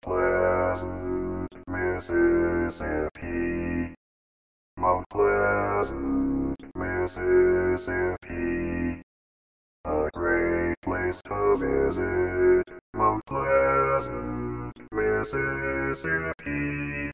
Pleasant, Mississippi. Mount Pleasant, Mississippi. A great place to visit. Mount Pleasant, Mississippi.